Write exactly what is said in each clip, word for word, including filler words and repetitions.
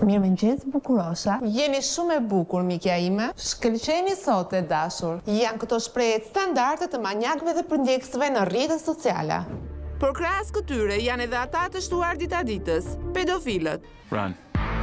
Mirëmëngjes bukurosha. Jeni shumë e bukur, mikja ime. Shkëlqeni sot e dashur. Janë këto shprehje standarde të manjakëve dhe përndjekësve në rrjetet sociale. Por krahas këtyre janë edhe ata të shtuar ditaditës, pedofilët. Run.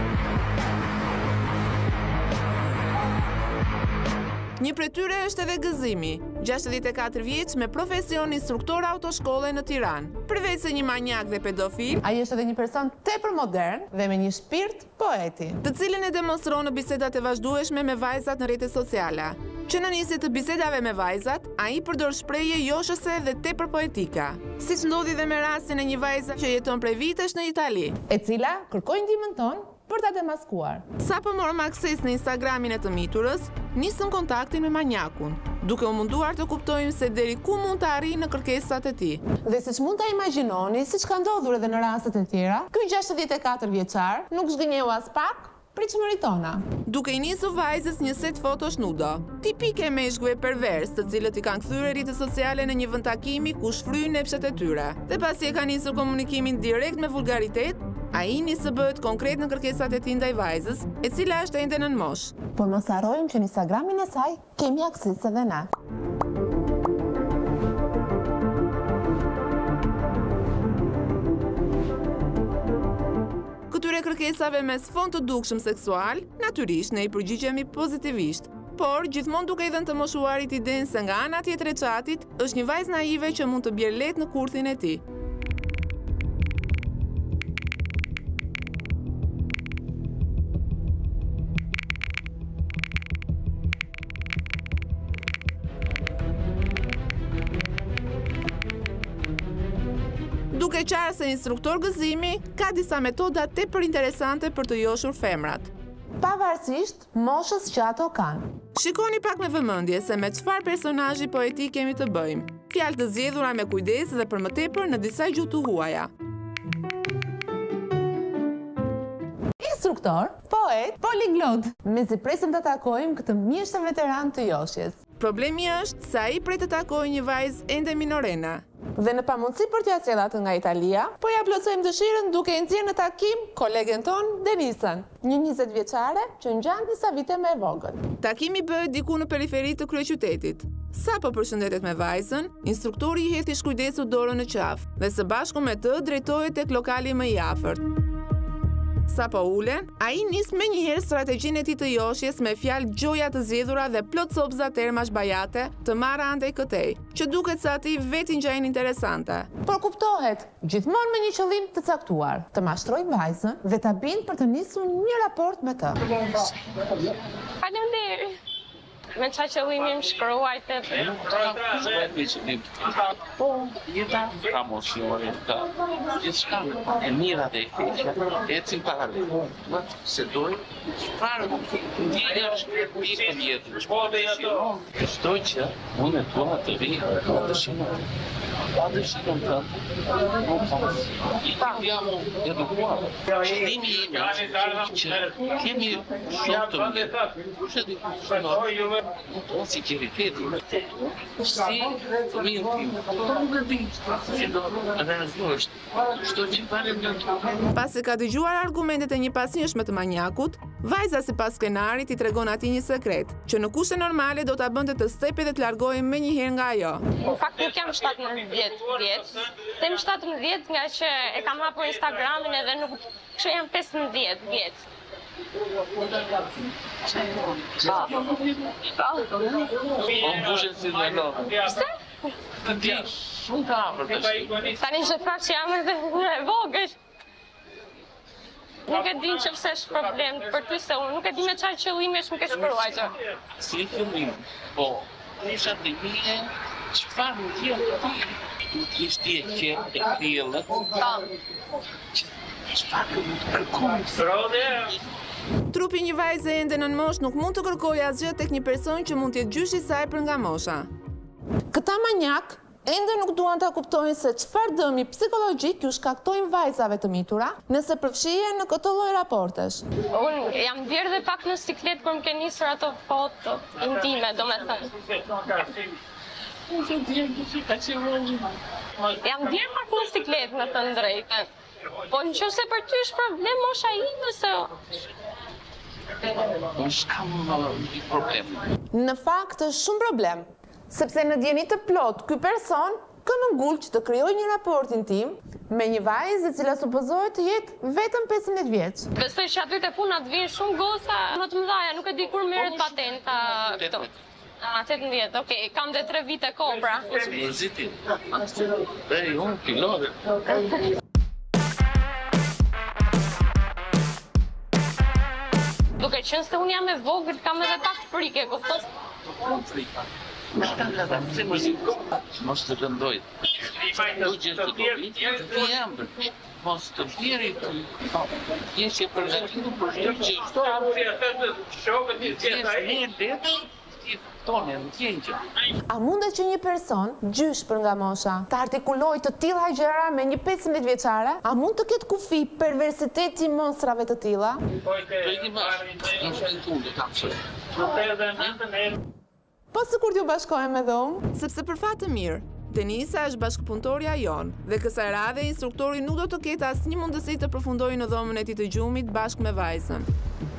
Një prej tyre është edhe Gëzimi, gjashtëdhjetë e katër vjeç me profesion instruktor autoshkolle në Tiranë. Përveç se një manjak dhe pedofil, ai është edhe një person tepër modern dhe me një shpirt poeti, të cilin e demonstron në bisedat e vazhdueshme me vajzat në rrjetet sociale. Që në nisje të bisedave me vajzat, ai përdor shprehje joshëse dhe tepër poetika. Siç ndodhi dhe me rastin e një vajze që jeton prej vitesh në Itali, e cila kërkoi ndihmën tonë për ta demaskuar. Sa po morëm akses në Instagramin e të miturës, nisëm kontaktin me manjakun, duke u munduar të kuptojmë se deri ku mund të arrijë në kërkesat e tij. Dhe siç mund ta imagjinoni, siç ka ndodhur edhe në rastet e tjera, ky gjashtëdhjetë e katër vjeçar nuk zgënjeu as pak pritshmëritë tona. Duke i nisur vajzës një set fotosh nudo, tipike meshkujve pervers, të cilët i kanë kthyer rrjetet sociale në një vend takimi ku shfryn nepshet e tyre. Dhe pasi e ka nisur komunikimin direkt me vulgaritet, ai nis të bëhet konkret në kërkesat e tij ndaj vajzës, e cila është ende nën moshë. Por mos harrojmë që në Instagramin e saj kemi akses edhe na. Këtyre kërkesave mes fond të dukshëm seksual, natyrisht ne i përgjigjemi pozitivisht, por gjithmonë duke i dhënë të moshuarit idenë se nga ana tjetër e çatit është një vajzë naive që mund të bjerë lehtë në kurthin e tij. Duke qarë se instruktor Gëzimi ka disa metoda tepër interesante për të joshur femrat, pavarësisht moshës që ato kanë. Shikoni pak me vëmendje se me çfarë personazhi poetik kemi të bëjmë. Fjalë të zgjedhura me kujdes dhe për më tepër në disa gjuhë të huaja. Instruktor, poet, poliglot. Mezi presim të takojmë këtë mjeshtër veteran të joshjes. Problemi është se ai pret të takojë një vajzë ende minorena. Dhe në pamundësi për t'ia sjellë atë nga Italia, po ja plotësojmë dëshirën duke i nxjerrë në takim kolegen ton Denisën, një njëzet vjeçare që ngjan disa vite më e vogël. Takimi bëhet diku në periferi të kryeqytetit. Sa po përshëndetet me vajzën, instruktori i hedhi shkujdesur dorën në qafë dhe së bashku me të drejtohet tek lokali më i afërt. Sa po ulen, ai nis me njëherë strategjinë e tij të joshjes me fjalë gjoja të zgjedhura dhe plot copza termash bajate të marra andej këtej, që duket se atij vetë i ngjajnë interesante. Por kuptohet, gjithmonë me një qëllim të caktuar, të mashtroj vajzën dhe ta bindë për të nisur një raport me të. Faleminderit. Me qa qëllimi më shkruajtë të... Po, jeta ka mosionin, ka gjithçka e mira dhe e keqja, ecin paralel. Se dojë, çfarë ndjenja është pikë në jetë. Çdo që unë e dua të vi, ka dëshirën. Pa dëshirën tënde, nuk pas. Jam edukuar. Qëllimi im është që kemi shumë të mirë. Kush e di kush është? O sinceriteti, si fëmijën tim, po nuk e di, që do reagosh, çdo që parem në të. Pasi ka dëgjuar argumentet e një pasnjëshme të manjakut, vajza sipas skenarit i tregon atij një sekret, që në kushte normale do ta bënte të stepë dhe të largohej menjëherë nga ajo. Në fakt nuk jam shtatëmbëdhjetë vjeç, them shtatëmbëdhjetë nga që e kam hapur Instagramin edhe nuk, kështu jam pesëmbëdhjetë vjeç. Po mbushen si në lovë. Pse? Të di, shumë të afër të shi. Tani që prap që jam edhe e vogël. Nuk e din që pse është problem për ty se unë nuk e di me çfarë qëllimi është më ke shkruar. Si qëllim, po, isha të mije, çfarë nuk jetë ti? Nuk ishtë ti e qenë e krielët. Çfarë nuk të kërkoj? Trupi një vajze ende nën moshë nuk mund të kërkojë asgjë tek një person që mund të jetë gjyshi i saj për nga mosha. Këta manjak ende nuk duan ta kuptojnë se çfarë dëmi psikologjik ju shkaktojnë vajzave të mitura nëse përfshihen në këtë lloj raportesh. Unë jam bjerë dhe pak në siklet kur më ke nisur ato foto intime, domethënë. Jam bjerë pak në siklet, në të drejtën. Po në që se për ty është problem, mosha ime se... Unë s'kam një problem. Në fakt është shumë problem, sepse në djenit të plot, ky person ka mëngull që të krijoj një raport intim me një vajzë e cila supozohet të jetë vetëm pesëmbëdhjetë vjeç. Besoj që aty te puna të vinë shumë goca më të mëdha, nuk e di kur merret patenta këto. Ah, tetëmbëdhjetë, okej, kam dhe tre vite kohë pra. Mërzitin. Ej, unë pilot. Duke qenë se unë jam e vogël, kam edhe pak frikë, kupton? Unë frikë. Më shka nga ta, se mërzit. Mos të rëndoj. Do gjithë të dobi, të jambër. Mos të vjeri të... Jeshe përgatitu për shqip që është një letë, tonë, në tjenjë. A mundet që një person, gjysh për nga mosha, të artikuloj të tilla gjëra me një pesëmbëdhjetë vjeçare? A mund të ketë kufi perversiteti monstrave të tilla? Të i një mashë, në shpenë të unë, kam sërë. Po së kur t'ju bashkojmë edhe unë? Sepse për fat të mirë, Denisa është bashkëpunëtorja jonë dhe kësaj radhe instruktori nuk do të ketë asnjë mundësi të përfundojë në dhomën e tij të gjumit bashkë me vajzën.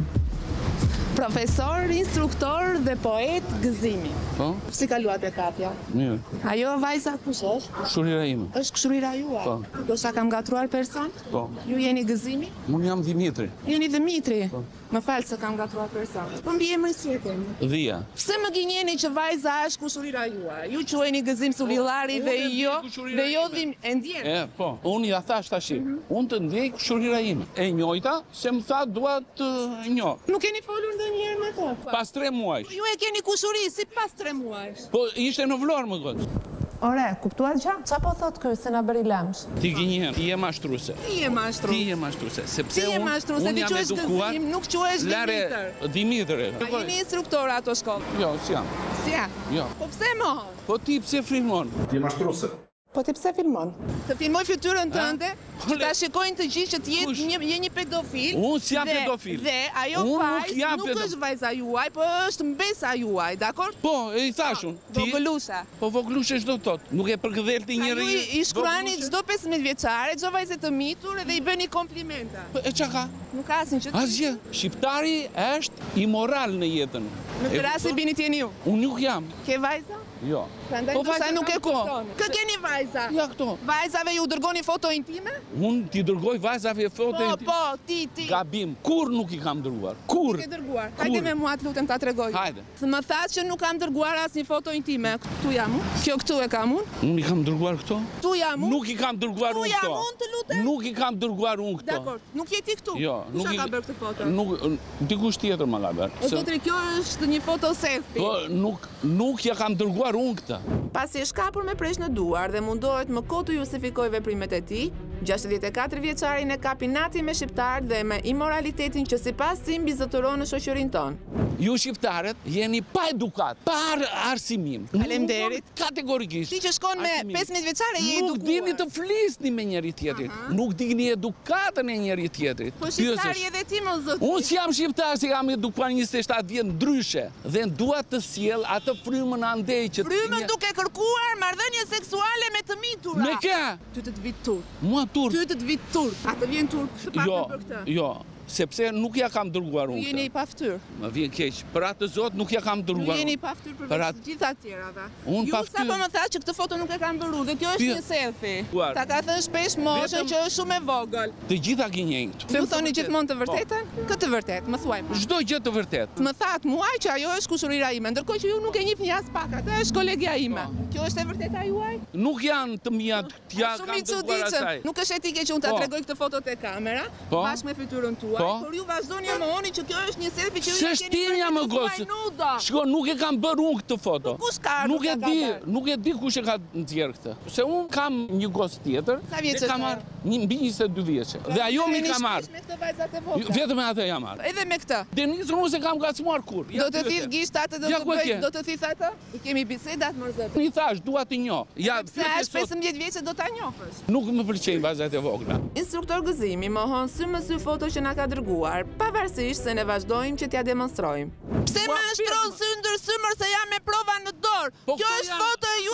Profesor, instruktor dhe poet gëzimi. Po? Si kaluat e kapja? Mirë. Ajo vajza kush është? Këshurira ime. Është këshurira juaj? Po. Do sa kam gatruar person? Po. Ju jeni gëzimi? Unë jam Dimitri. Jeni Dimitri? Më falë se kam gatruar person. Po mbi emrin si e keni? Dhia. Pse më gënjeni që vajza është kushurira juaj? Ju quheni gëzim Sulillari dhe jo dhe jo dhim e ndjen. E, po. Unë ja thash tash. Unë të ndjej këshurira ime. E njojta se më tha dua të njoh. Nuk keni folur ndonjëherë me to? Pas tre muajsh. Ju e keni kushuri si pas tre muajsh. Po ishte në Vlorë më goc. Ore, kuptuat gja? Qa po thot kërë se na bëri lemsh? Ti gënjen, ti je mashtruese. Ti je mashtruese. Ti je mashtruese, sepse Ti je mashtruese, ti quhesh gëzim, nuk quhesh Dimitër. Dimitër. A jeni instruktor ato shkollë? Jo, si jam. Si ja? Jo. Po pse mohon? Po ti pse frymon? Ti je mashtruese. Po ti pse filmon? Të filmoj fytyrën tënde, Po që ta shikojnë të gjithë që ti je Kush? një, je një pedofil. Unë si jam dhe- pedofil. Dhe ajo Unë nuk vajzë jam nuk pedo- është vajza juaj, po është mbesa juaj, dakor? Po, e i thashun. Ti Vogëlusha. Po vogëlushe çdo tot. Nuk e përkëdhel ti A njëri. ju i- i shkruani vogëlushe? çdo pesëmbëdhjetë vjeçare, çdo vajzë të mitur dhe i bëni komplimenta. Po e çka ka? Nuk ka asnjë që të Asgjë. Shqiptari është imoral në jetën. Në këtë rast e bini ti ju. Unë nuk jam. Ke vajza? Jo. Prandaj Po ndoshta vajza nuk e kam këto. kupton. Kë keni vajza? Ja këto. Vajzave ju dërgoni foto intime? Unë ti dërgoj vajzave foto. Po, e ti- po, ti, ti. Gabim. Kur nuk i kam dërguar. Kur? Ke dërguar. Kur? Hajde me mua të lutem ta tregoj. Hajde. Më thatë që nuk kam dërguar asnjë foto intime. Këtu jam unë. Kjo këtu e kam unë. Unë i kam dërguar këto? Këtu jam unë. Nuk i kam dërguar Këtu unë jam këto. unë, të lutem. Nuk i kam dërguar unë këto. Dakor, nuk je ti këtu. Jo, Kush nuk a i ka bërë këtë foto? Nuk dikush tjetër më ka bërë. O Se- zotri, kjo është një foto selfie. Po nuk nuk ja kam dërguar unë këtë. Pasi e shkapur me presh në duar dhe mundohet më kohë të justifikoj veprimet e tij, gjashtëdhjetë e katër vjeçarin e kapi nati me shqiptar dhe me imoralitetin që sipas tij mbizotëron në shoqërinë tonë. Ju shqiptarët jeni pa edukat, pa ar- arsimim. Faleminderit. Nuk- Kategorikisht. Ti që shkon me arsimim. pesëmbëdhjetë vjeçare je Nuk dini edukuar. të flisni me njëri tjetrit. Nuk dini edukatën e njëri tjetrit. Po shqiptari Pyesesh. edhe ti më zotri. Unë si jam shqiptar, si kam edukuar njëzet e shtatë vjet ndryshe dhe dua të sjell atë frymën andej që Frymën një- duke kërkuar marrëdhënie seksuale me të mitura. Me kë? Ty të të vit turp. Mua turp. Ty të të vit turp. A të vjen turp të pak Jo, për këtë? jo, sepse nuk ja kam dërguar unë. Jeni i këtë. paftyr. Më vjen keq. Për atë zot nuk ja kam Ju dërguar. jeni i unë. paftyr Për përveç atë- të gjitha të tjerave. Unë Ju paftyr. sapo më tha që këtë foto nuk e kam bërë dhe kjo është Py- një selfie. Guar. Ta ka thënë shpesh moshën Vetëm- që është shumë e vogël. Të gjitha gënjejnë këtu. Ju thoni gjithmonë të Po. vërtetën? Këtë vërtet, më thuaj. më. Çdo gjë të vërtet. Më thatë muaj që ajo është kushurira ime, ndërkohë që ju nuk e njihni as pak, atë është kolegja ime. Kjo është e vërteta juaj? Nuk janë të mia t'ja Shumë kam i dërguar çuditshëm. asaj. Nuk është etike që unë ta Po. tregoj këtë foto te kamera, Po. bashkë me fytyrën tuaj, Po. por ju vazhdoni e mohoni që kjo është një selfie që ju Se e keni shtinja më bërë gosë. nudo. Shko, nuk e kam bërë unë këtë foto. Po kush ka ardhur Nuk e ka di, bërë? nuk e di kush e ka nxjerrë këtë. Se unë kam një gos tjetër. Sa vjeç dhe është kam ajo? marrë një mbi njëzet e dy vjeçë. Dhe ajo mi Jeni ka shpesh marrë. me këtë vajzat e vogla. Vetëm me atë jam marrë. Edhe me këtë. Denisën unë se kam gacmuar kur. Ja Do të pyete. thith gisht atë do Ja të ku e bëj, ke? do të thith atë? I kemi bisedat më zot. I thash, dua të njoh. Ja, Se pyetje është sot. pesëmbëdhjetë vjeçë do ta njohësh. Nuk më pëlqejnë vajzat e vogla. Instruktor gëzimi mohon sy më sy foto që na ka dërguar, pavarësisht se ne vazhdojmë që t'ja demonstrojmë. Pse më shtron sy ndër symër se jam me prova në dorë? Po Kjo këto është janë- foto e juaj këto edhe janë ti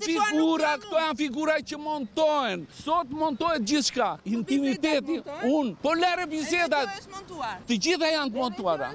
figura, këto janë figura që montohen. Sot montohet gjithçka. Intimiteti, unë. Po lere bisedat. Të gjitha janë të montuara.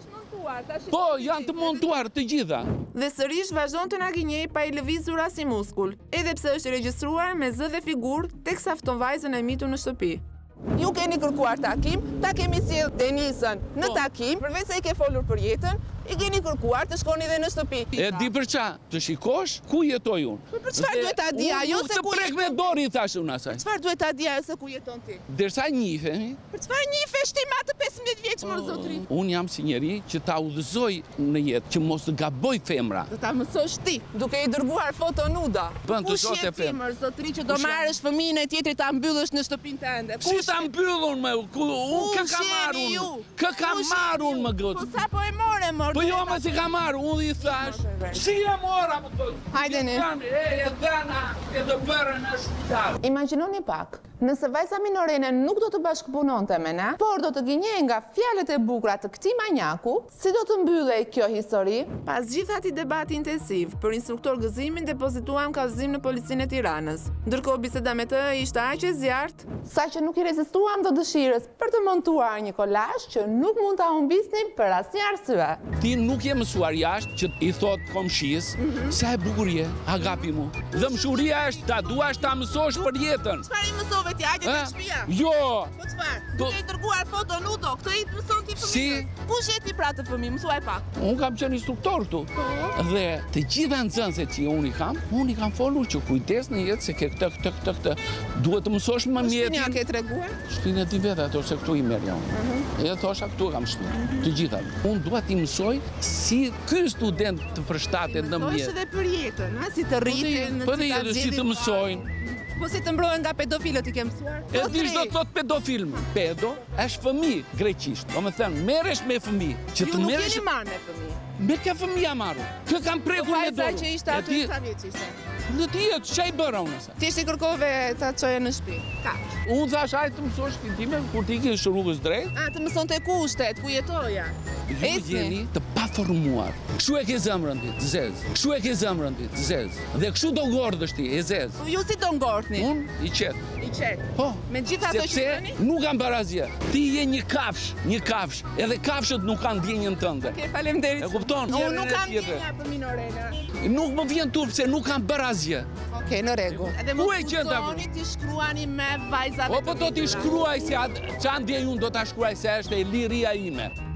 Po, janë të montuar të gjitha. Dhe sërish vazhdon të na gënjej pa i lëvizur as i muskull, edhe pse është regjistruar me zë dhe figurë teksa fton vajzën e mitur në shtëpi. Ju keni kërkuar takim, ta kemi sjell Denisën në takim, përveç se i ke folur për jetën, i keni kërkuar të shkoni dhe në shtëpi. E di për qa, të shikosh ku jetoj unë. Për çfarë duhet ta di ajo se ku jeton? Të prek me dorë i thashë unë asaj. Çfarë duhet ta di ajo se ku jeton ti? Derisa njihemi. Për çfarë njifesh ti me atë pesëmbëdhjetë vjeç më zotri? Unë jam si njeri që ta udhëzoj në jetë, që mos të gaboj femra. Do ta mësosh ti, duke i dërguar foto nuda. Bën të shote fem. Kush je ti, zotri, që do marrësh fëmijën e tjetrit ta mbyllësh në shtëpinë tënde? Si ta mbyllun me, unë kë ka marrun. Kë ka marrun më gotë. Po sa po e more, mor. Po jo më si ka marrë, unë i thash, si e mora më të... Hajdeni. E dhena e të bërë në shpital. Imagjinoni pak, nëse vajza minorene nuk do të bashkëpunonte me ne, por do të gënjej nga fjalët e bukura të këtij manjaku, si do të mbyllej kjo histori? Pas gjithë atij debati intensiv për instruktor gëzimin, depozituam kallëzim në policinë e Tiranës. Ndërkohë biseda me të ishte aq e zjarrt, saqë nuk i rezistuam të dëshirës për të montuar një kolazh që nuk mund ta humbisnim për asnjë arsye. Ti nuk je mësuar jashtë që i thot komshis, sa e bukur je, agapi mu. Dëmshuria është ta duash ta mësosh për jetën. Çfarë i mësove ti? Hajde tek shtëpia. Jo. Po çfarë? Do të dërguar foto nudo, këtë i mëson ti fëmijën. Si? Kush je ti pra të fëmijë? Mësuaj pak. Unë kam qenë instruktor këtu. Dhe të gjitha nxënësit që unë i kam, unë i kam folur që kujdes në jetë se ke këtë, këtë, këtë, këtë. Duhet të mësosh më mjetin. Shpinë ke treguar? Shpinë e ti vetë ato se këtu i merja unë. E thosha këtu kam shpinë. Të gjitha. Unë duhet t'i mësoj si ky student të përshtatet në mjet. Mësosh edhe për jetën, ha, si të rritin, Po dhe jetë si të mësojnë. Po si të mbrohen nga pedofilët i ke mësuar? E dish do të thot pedofil. Pedo është fëmijë greqisht. Do të thënë merresh me fëmijë. Që të Ju nuk merresh jeni marrë me fëmijë. me ka fëmija marru. Kë kam prekur me dorë. Vajza që ishte aty sa vjeç ishte? Në të jetë, që i bëra unë asaj? Ti ishte kërkove ta çoje në shtëpi. Ka. Unë thash hajtë të mësosh time, kur ti ke rrugës drejt. A, të mëson të kushtet, ku jetoja. Ju jeni të paformuar. Kështu e ke zemrën ti, të zezë. Kështu e ke zemrën ti, të zezë. Dhe kështu do ngordhësh ti, e zezë. Ju si do ngordhni? Unë i qetë. I qetë. Po. Me gjitha ato që bëni? Nuk kam barazje. Ti je një kafsh, një kafsh. Edhe kafshët nuk kanë ndjenjën tënde. Okej, faleminderit. E kupton? Unë nuk kam ndjenja për minorena. Nuk më vjen turp se nuk kam barazje. Okej, në rregull. Edhe Ku mos e gjenda? fuzoni ti shkruani me vajzave. O, po do t'i shkruaj se atë, që ndjej unë do t'a shkruaj se është e liria ime.